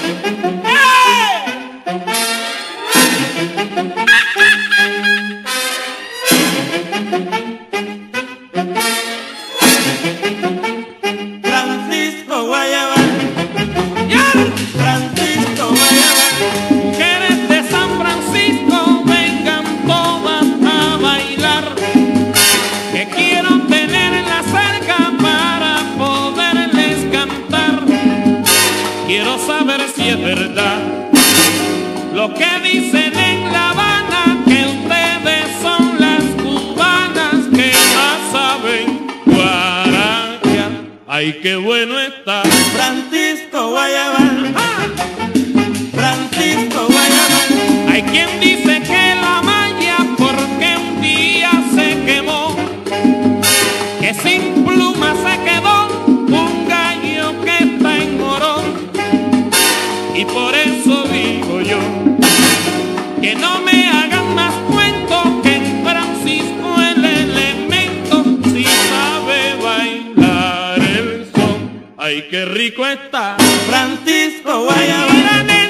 Francisco Guayabal, Francisco Guayabal. Mujeres de San Francisco, vengan todas a bailar, que quiero tenerlas cerca para poderles cantar. Quiero saber si es verdad lo que dicen en La Habana, que ustedes son las cubanas que más saben guarachear. Ay, qué bueno está Francisco Guayabal, Francisco Guayabal. Hay quien dice que la malla porque un día se quemó, que sin pluma se quedó un gallo que está en Morón. Y por eso digo yo, que no me hagan más cuentos, que en Francisco el elemento si sabe bailar el son. Ay, qué rico está Francisco Guayabal.